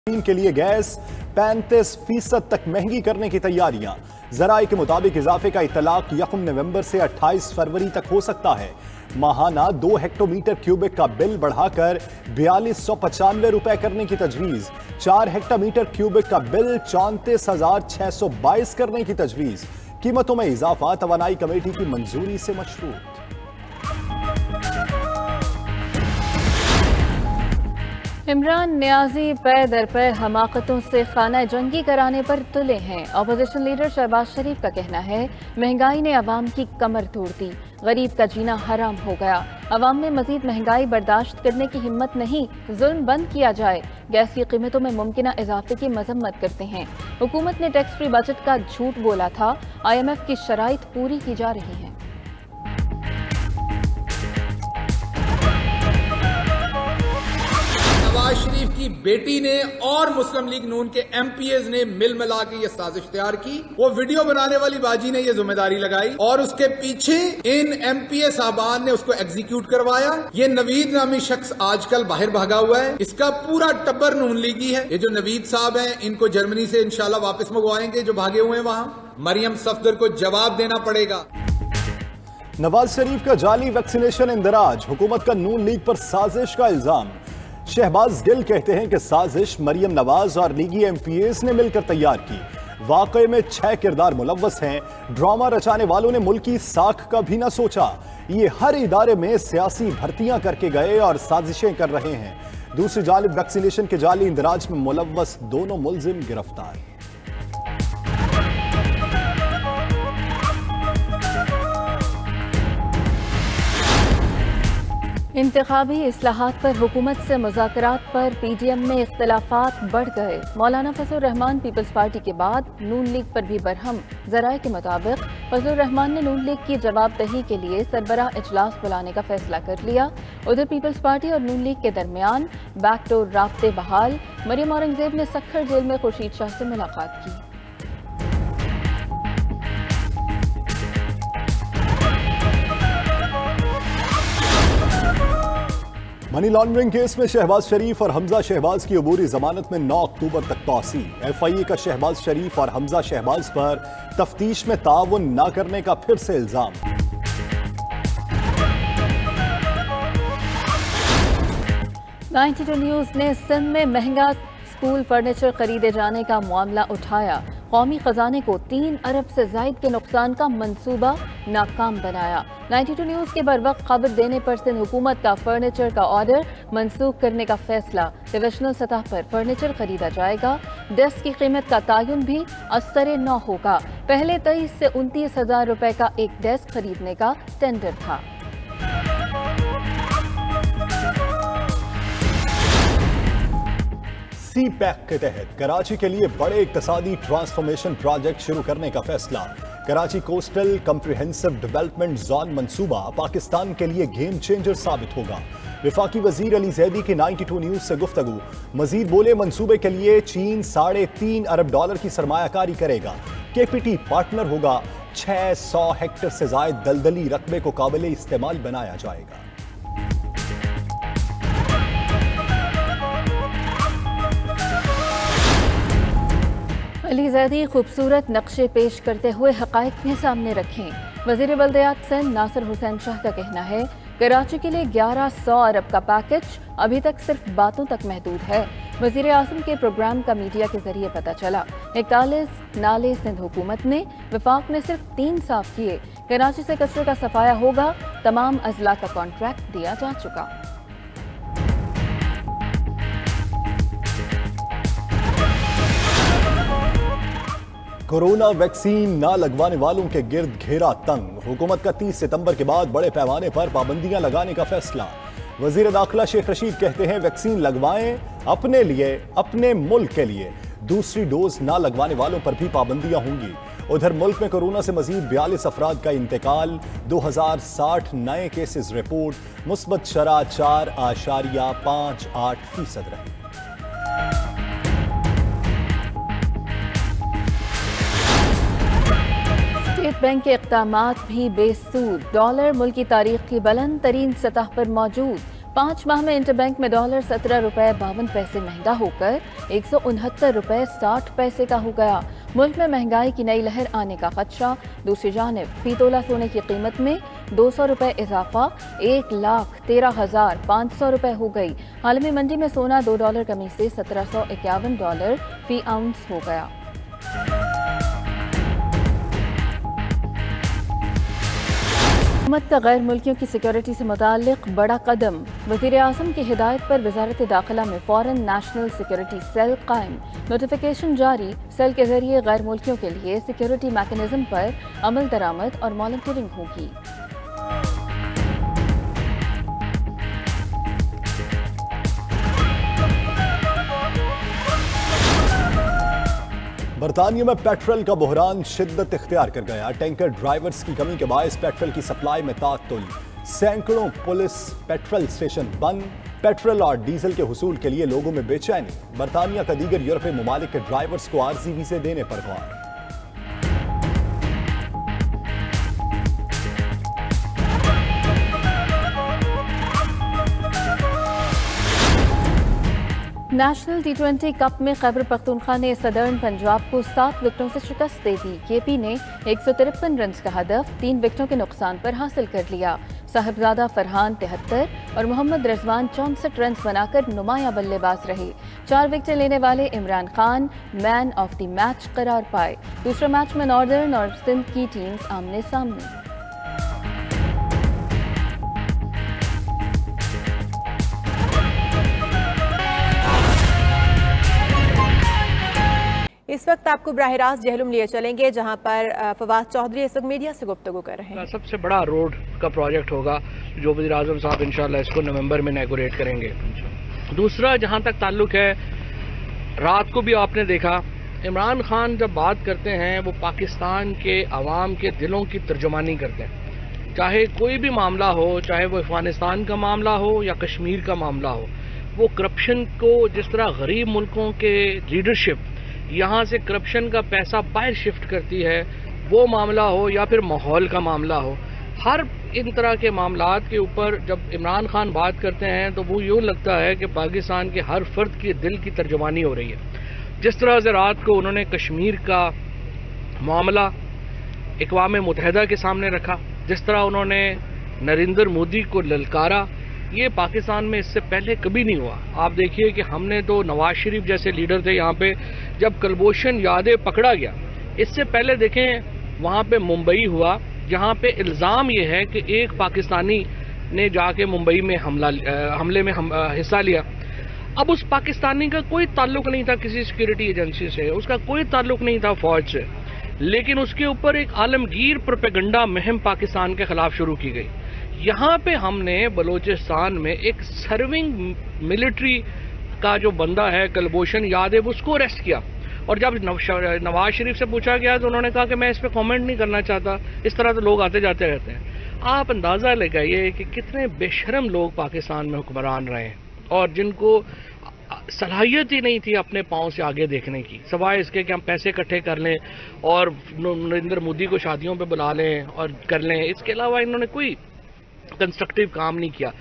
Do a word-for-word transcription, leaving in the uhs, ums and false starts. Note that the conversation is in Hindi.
के लिए गैस पैंतीस फीसद तक महंगी करने की तैयारियां। जराये के मुताबिक इजाफे का इतलाक यकम नवंबर से अट्ठाईस फरवरी तक हो सकता है। माहाना दो हेक्टोमीटर क्यूबिक का बिल बढ़ाकर बयालीस सौ पचानवे रुपए करने की तजवीज। चार हेक्टोमीटर क्यूबिक का बिल चौंतीस हजार छह सौ बाईस करने की तजवीज। कीमतों में इजाफा तवानाई कमेटी की मंजूरी से मशरूत। इमरान नियाजी पे दर पे हमाकतों से खाना जंगी कराने पर तुले हैं। अपोजिशन लीडर शहबाज शरीफ का कहना है महंगाई ने अवाम की कमर तोड़ दी, गरीब का जीना हराम हो गया। अवाम में मजीद महंगाई बर्दाश्त करने की हिम्मत नहीं, जुल्म बंद किया जाए। गैस की कीमतों में मुमकिन इजाफे की मजम्मत करते हैं। हुकूमत ने टैक्स फ्री बजट का झूठ बोला था, आई एम एफ की शराइत पूरी की जा रही हैं। नवाज शरीफ की बेटी ने और मुस्लिम लीग नून के एमपीएस ने मिल मिला के ये साजिश तैयार की। वो वीडियो बनाने वाली बाजी ने ये जिम्मेदारी लगाई और उसके पीछे इन एमपीएस साहबान ने उसको एग्जीक्यूट करवाया। ये नवीद नामी शख्स आजकल बाहर भागा हुआ है। इसका पूरा टब्बर नून लीगी है। ये जो नवीद साहब हैं इनको जर्मनी से इंशाल्लाह वापस मंगवाएंगे जो भागे हुए हैं वहां। मरियम सफदर को जवाब देना पड़ेगा। नवाज शरीफ का जाली वैक्सीनेशन इंदराज, हुकूमत का नून लीग पर साजिश का इल्जाम। शहबाज गिल कहते हैं कि साजिश मरियम नवाज और लीगी एमपीएस ने मिलकर तैयार की। वाकई में छह किरदार मुलव्वस हैं। ड्रामा रचाने वालों ने मुल्की साख का भी ना सोचा। ये हर इदारे में सियासी भर्तियां करके गए और साजिशें कर रहे हैं। दूसरी जानिब वैक्सीनेशन के जाली इंदराज में मुलव्वस दोनों मुलजिम गिरफ्तार। इंतखाबी इस्लाहात पर हुकूमत से मुज़ाकरात पर पीडीएम में इख्तलाफात बढ़ गए। मौलाना फजलुर रहमान पीपल्स पार्टी के बाद नून लीग पर भी बरहम। जराये के मुताबिक फजलुर रहमान ने नून लीग की जवाबदही के लिए सरबराह इजलास बुलाने का फैसला कर लिया। उधर पीपल्स पार्टी और नून लीग के दरमियान बैकडोर राब्ते बहाल। मरियम औरंगजेब ने सक्खर जेल में खुर्शीद शाह से मुलाकात की। मनी लॉन्ड्रिंग केस में शहबाज शरीफ और हमजा शहबाज की अबूरी जमानत में नौ अक्टूबर तक तौसी। एफआईए का शहबाज शरीफ और हमजा शहबाज पर तफ्तीश में ताउन न करने का फिर से इल्जाम। नाइन्टी टू न्यूज ने सिंध में महंगा स्कूल फर्नीचर खरीदे जाने का मामला उठाया। कौमी खजाने को तीन अरब से जायद के नुकसान का मंसूबा नाकाम बनाया। नाइन्टी टू न्यूज के बरवक्त खबर देने पर सिंध हुकूमत का फर्नीचर का ऑर्डर मंसूख करने का फैसला। डिविजनल सतह पर फर्नीचर खरीदा जाएगा। डेस्क की कीमत का तयन भी असर न होगा। पहले तेईस से उनतीस हजार रुपए का एक डेस्क खरीदने का टेंडर था। सी पैक के तहत कराची के लिए बड़े इक्तसादी ट्रांसफॉर्मेशन प्रोजेक्ट शुरू करने का फैसला। Karachi coastal comprehensive development zone मंसूबा पाकिस्तान के लिए गेम चेंजर साबित होगा। वफाकी वजीर अली जैदी की नाइन्टी टू न्यूज से गुफ्तगू। मजीद बोले मंसूबे के लिए चीन साढ़े तीन अरब डॉलर की सरमायाकारी करेगा। केपीटी पार्टनर होगा। छह सौ हेक्टर से जायद दलदली रकबे को काबिल इस्तेमाल बनाया जाएगा। अली जैदी खूबसूरत नक्शे पेश करते हुए हकायक भी सामने रखें। वजीर बल्दियात सिंध नासिर हुसैन शाह का कहना है कराची के लिए ग्यारह सौ अरब का पैकेज अभी तक सिर्फ बातों तक महदूद है। वजीर आजम के प्रोग्राम का मीडिया के जरिए पता चला। इकतालीस नाले सिंध हुकूमत ने, वफाक ने सिर्फ तीन साफ किए। कराची से कचरे का सफाया होगा। तमाम अजला का कॉन्ट्रैक्ट दिया जा चुका। कोरोना वैक्सीन न लगवाने वालों के गिर्द घेरा तंग। हुकूमत का तीस सितंबर के बाद बड़े पैमाने पर पाबंदियां लगाने का फैसला। वजीर दाखिला शेख रशीद कहते हैं वैक्सीन लगवाएं अपने लिए, अपने मुल्क के लिए। दूसरी डोज न लगवाने वालों पर भी पाबंदियां होंगी। उधर मुल्क में कोरोना से मजीद बयालीस अफराद का इंतकाल। दो हजार साठ नए केसेस रिपोर्ट। मुस्बत शरह चार आशारिया पांच आठ फीसद रही। स्टेट बैंक के इक़दामात भी बेसूद। डॉलर मुल्क की तारीख की बुलंद तरीन सतह पर मौजूद। पाँच माह में इंटरबैंक में डॉलर सत्रह रुपए बावन पैसे महंगा होकर एक सौ उनहत्तर रुपए साठ पैसे का हो गया। मुल्क में महंगाई की नई लहर आने का खदशा। दूसरी जानिब फी तोला सोने की कीमत में दो सौ रुपए इजाफा एक लाख तेरह हजार पाँच सौ रुपए हो गई। आलमी मंडी में सोना दो डॉलर कमी से सत्रह सौ इक्यावन डॉलर फी आउंस हो गया। हुकूमत का गैर मुल्कियों की सिक्योरिटी से मुताल्लिक बड़ा कदम। वज़ीर आज़म की हिदायत पर वजारत दाखिला में फॉरेन नेशनल सिक्योरिटी सेल कायम। नोटिफिकेशन जारी। सेल के जरिए गैर मुल्कियों के लिए सिक्योरिटी मैकेनिज्म पर अमल दरामद और मॉनिटरिंग होगी। बरतानिया में पेट्रोल का बहरान शिद्दत इख्तियार कर गया। टैंकर ड्राइवर्स की कमी के बायस पेट्रोल की सप्लाई में तातुल। सैकड़ों पुलिस पेट्रोल स्टेशन बंद। पेट्रोल और डीजल के हुसूल के लिए लोगों में बेचैनी। बरतानिया का दीगर यूरोपीय ममालिक के ड्राइवर्स को आरजी वीजे देने पर गौर। नेशनल टी ट्वेंटी कप में खैबर पख्तूनख्वा ने सदर्न पंजाब को सात विकेटों से शिकस्त दे दी। केपी ने एक सौ तिरपन रन का हदफ तीन विकेटों के नुकसान पर हासिल कर लिया। साहिबजादा फरहान तिहत्तर और मोहम्मद रिजवान चौंसठ रन बनाकर नुमाया बल्लेबाज रहे। चार विकेटें लेने वाले Imran Khan man of the match करार पाए। दूसरे मैच में नॉर्दर्न और सिंध की टीम्स आमने सामने। इस वक्त आपको बराह रास्त जहलुम लिए चलेंगे, जहां पर फवाद चौधरी इस वक्त मीडिया से गुफ्तगू कर रहे हैं। सबसे बड़ा रोड का प्रोजेक्ट होगा जो वज़ीर आज़म साहब इंशाल्लाह इसको नवंबर में इनॉग्रेट करेंगे। दूसरा, जहां तक ताल्लुक है, रात को भी आपने देखा इमरान खान जब बात करते हैं वो पाकिस्तान के अवाम के दिलों की तर्जुमानी करते हैं। चाहे कोई भी मामला हो, चाहे वो अफगानिस्तान का मामला हो या कश्मीर का मामला हो, वो करप्शन को जिस तरह गरीब मुल्कों के लीडरशिप यहाँ से करप्शन का पैसा बाहर शिफ्ट करती है, वो मामला हो या फिर माहौल का मामला हो, हर इन तरह के मामलात के ऊपर जब इमरान खान बात करते हैं तो वो यूँ लगता है कि पाकिस्तान के हर फर्द के दिल की तर्जुमानी हो रही है। जिस तरह से रात को उन्होंने कश्मीर का मामला अक़वाम मुत्तहिदा के सामने रखा, जिस तरह उन्होंने नरेंद्र मोदी को ललकारा, ये पाकिस्तान में इससे पहले कभी नहीं हुआ। आप देखिए कि हमने तो नवाज शरीफ जैसे लीडर थे यहाँ पे, जब कुलभूषण यादव पकड़ा गया, इससे पहले देखें वहाँ पे मुंबई हुआ जहाँ पे इल्ज़ाम ये है कि एक पाकिस्तानी ने जाके मुंबई में हमला हमले में हम, हिस्सा लिया। अब उस पाकिस्तानी का कोई ताल्लुक नहीं था किसी सिक्योरिटी एजेंसी से, उसका कोई ताल्लुक नहीं था फौज से, लेकिन उसके ऊपर एक आलमगीर प्रोपेगेंडा मुहिम पाकिस्तान के खिलाफ शुरू की गई। यहाँ पे हमने बलूचिस्तान में एक सर्विंग मिलिट्री का जो बंदा है कुलभूषण यादव, उसको अरेस्ट किया। और जब नवाज शरीफ से पूछा गया तो उन्होंने कहा कि मैं इस पे कमेंट नहीं करना चाहता। इस तरह तो लोग आते जाते रहते हैं। आप अंदाज़ा लगाइए कि कितने बेशरम लोग पाकिस्तान में हुक्मरान रहे हैं और जिनको सलाहियत ही नहीं थी अपने पाँव से आगे देखने की, सवाए इसके कि हम पैसे इकट्ठे कर लें और नरेंद्र मोदी को शादियों पे बुला लें और कर लें। इसके अलावा इन्होंने कोई कंस्ट्रक्टिव काम नहीं किया।